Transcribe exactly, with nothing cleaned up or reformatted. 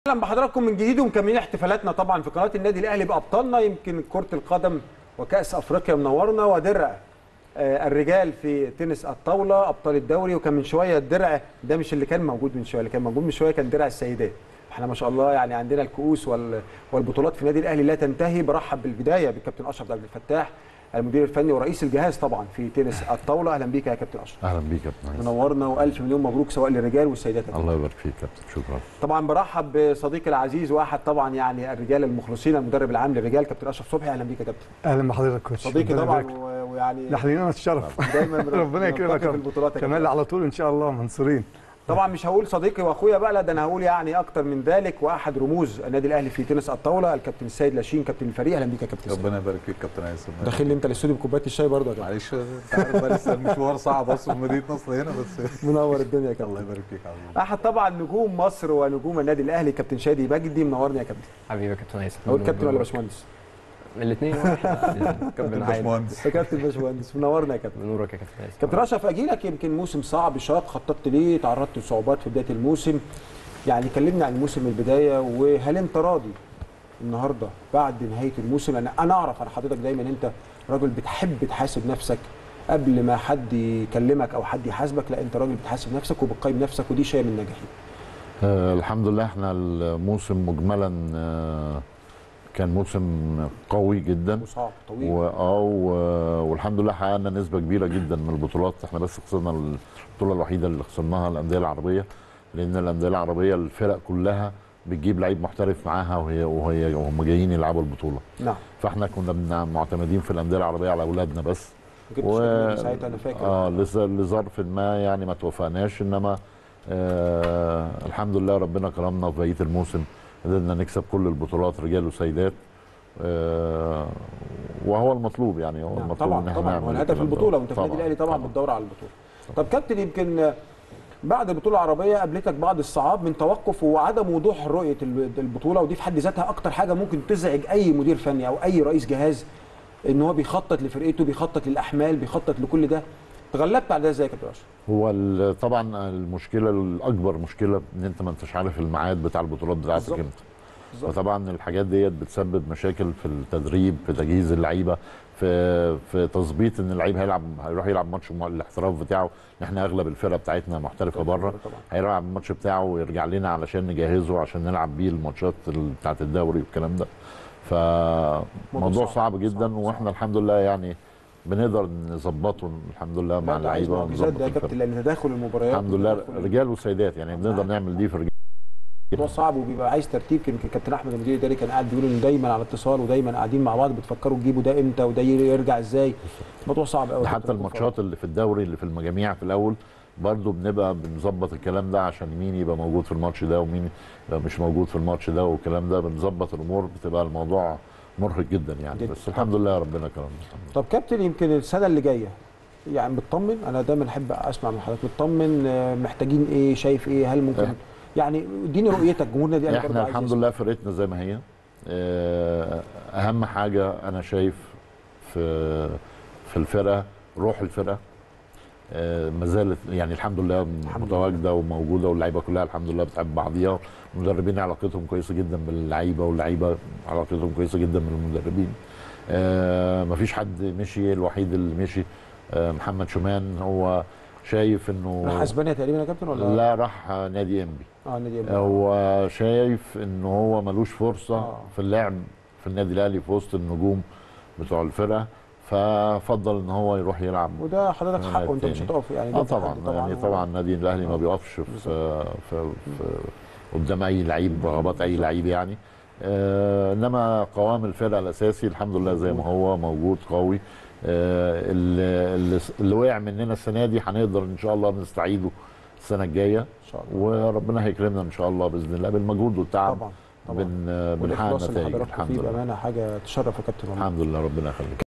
اهلا بحضراتكم من جديد ومكملين احتفالاتنا طبعا في قناه النادي الاهلي بابطالنا. يمكن كره القدم وكاس افريقيا منورنا، ودرع الرجال في تنس الطاوله ابطال الدوري. وكان من شويه الدرع ده مش اللي كان موجود من شويه، اللي كان موجود من شويه كان درع السيدات. احنا ما شاء الله يعني عندنا الكؤوس والبطولات في النادي الاهلي لا تنتهي. برحب بالبدايه بالكابتن اشرف عبد الفتاح المدير الفني ورئيس الجهاز طبعا في تنس الطاوله. اهلا بيك يا كابتن اشرف. اهلا بيك يا كابتن. منورنا والف مليون مبروك سواء للرجال والسيدات. الله يبارك فيك يا كابتن، شكرا. طبعا برحب بصديقي العزيز واحد طبعا يعني الرجال المخلصين المدرب العام للرجال كابتن اشرف صبحي. اهلا بيك يا كابتن. اهلا بحضرتك كوتش. صديقي طبعا ويعني نحن لنا الشرف دايما ربنا يكرمك في البطولات كمان على طول ان شاء الله منصورين. طبعا مش هقول صديقي واخويا بقى، لا ده انا هقول يعني اكتر من ذلك، واحد رموز النادي الاهلي في تنس الطاوله الكابتن السيد لاشين كابتن الفريق. اهلا بيك يا كابتن. ربنا يبارك فيك كابتن هيثم. داخل لي انت الاستوديو بكوبايه الشاي برضه يا كابتن. معلش انت عارف بقى لسه المشوار صعب اصلا في مدينه نصر هنا بس منور الدنيا يا كابتن. الله يبارك فيك حبيبي. احد طبعا نجوم مصر ونجوم النادي الاهلي كابتن شادي مجدي. منورني يا كابتن. حبيبي يا كابتن هيثم. هو الكابتن ولا باشمهندس؟ الاثنين كابتن باشمهندس. يا كابتن باشمهندس منورنا يا كابتن. منورك يا كابتن هيثم. كابتن اشرف اجي لك، يمكن موسم صعب شاق، خططت ليه؟ تعرضت لصعوبات في بدايه الموسم، يعني كلمنا عن الموسم من البدايه، وهل انت راضي النهارده بعد نهايه الموسم؟ انا انا اعرف انا حضرتك دايما انت راجل بتحب تحاسب نفسك قبل ما حد يكلمك او حد يحاسبك، لا انت راجل بتحاسب نفسك وبتقيم نفسك، ودي شيء من النجاحين. آه الحمد لله احنا الموسم مجملا آه كان موسم قوي جدا وصعب طويل واه والحمد لله حققنا نسبه كبيره جدا من البطولات. احنا بس خسرنا البطوله الوحيده اللي خسرناها الانديه العربيه، لان الانديه العربيه الفرق كلها بتجيب لعيب محترف معاها وهي وهي وهم جايين يلعبوا البطوله. نعم. فاحنا كنا معتمدين في الانديه العربيه على اولادنا بس. و... ساعتها انا فاكر اه لظرف ما يعني ما توفقناش، انما آه الحمد لله ربنا كرمنا في بقيه الموسم، قدرنا نكسب كل البطولات رجال وسيدات. آه وهو المطلوب يعني هو نعم. المطلوب طبعا ان احنا طبعا نعمل هو الهدف البطوله، وانت في النادي الاهلي طبعا, طبعا بتدور على البطوله. طب كابتن، يمكن بعد البطوله العربيه قابلتك بعض الصعاب من توقف وعدم وضوح رؤيه البطوله، ودي في حد ذاتها اكتر حاجه ممكن تزعج اي مدير فني او اي رئيس جهاز، ان هو بيخطط لفرقته، بيخطط للاحمال، بيخطط لكل ده. تغلبت على ده ازاي يا كابتن اشرف؟ هو طبعا المشكله الاكبر مشكله ان انت ما انتش عارف الميعاد بتاع البطولات بتاعتك امتى. وطبعا الحاجات ديت بتسبب مشاكل في التدريب، في تجهيز اللعيبه، في في تظبيط ان اللعيب هيلعب هيروح يلعب ماتش الاحتراف بتاعه. احنا اغلب الفرقه بتاعتنا محترفه بره، هيلعب الماتش بتاعه ويرجع لنا علشان نجهزه عشان نلعب بيه الماتشات بتاعت الدوري والكلام ده. فموضوع صعب جدا، صعب واحنا صعب. الحمد لله يعني بنقدر نظبطه الحمد لله مع اللعيبه ونظبط ده يا كابتن، لان تداخل المباريات الحمد لله رجال وسيدات يعني بنقدر نعمل دي في الرجال. الموضوع صعب وبيبقى عايز ترتيب. يمكن كابتن احمد المدير الاداري كان قاعد بيقول ان دايما على اتصال ودايما قاعدين مع بعض بتفكروا تجيبوا ده امتى وده يرجع ازاي. الموضوع صعب قوي. حتى الماتشات اللي في الدوري اللي في المجاميع في الاول برضه بنبقى بنظبط الكلام ده عشان مين يبقى موجود في الماتش ده ومين يبقى مش موجود في الماتش ده، والكلام ده بنظبط الامور، بتبقى الموضوع مرهق جدا يعني جدا. بس الحمد لله ربنا كرمنا. طب كابتن، يمكن السنه اللي جايه يعني بتطمن، انا دايما احب اسمع من حضرتك، بتطمن محتاجين ايه، شايف ايه، هل ممكن يعني اديني رؤيتك جمهورنا دي. احنا الحمد لله فرقتنا زي ما هي. اهم حاجه انا شايف في في الفرقه روح الفرقه ما زالت يعني الحمد لله متواجده وموجوده، واللعيبه كلها الحمد لله بتحب بعضيها، المدربين علاقتهم كويسه جدا باللعيبه واللعيبه علاقتهم كويسه جدا بالمدربين. مفيش حد مشي، الوحيد اللي مشي محمد شومان، هو شايف انه راح اسبانيا تقريبا يا كابتن ولا لا راح نادي انبي. اه نادي انبي. هو شايف انه هو ملوش فرصه آه. في اللعب في النادي الاهلي في وسط النجوم بتوع الفرقه، ففضل ان هو يروح يلعب. وده حضرتك حقه، انت مش هتقف يعني. اه طبعا يعني طبعا النادي الاهلي ما بيقفش في, في, في قدام اي لعيب، رغبات اي لعيب يعني. آه انما قوام الفرقه الاساسي الحمد لله زي ما هو موجود قوي. آه اللي, اللي وقع مننا السنه دي هنقدر ان شاء الله نستعيده السنه الجايه ان شاء الله، وربنا هيكرمنا ان شاء الله باذن الله بالمجهود والتعب. طبعا طبعا بنحقق نتائج الحمد لله. بامانه حاجه تشرف يا كابتن. الحمد لله ربنا يخليك.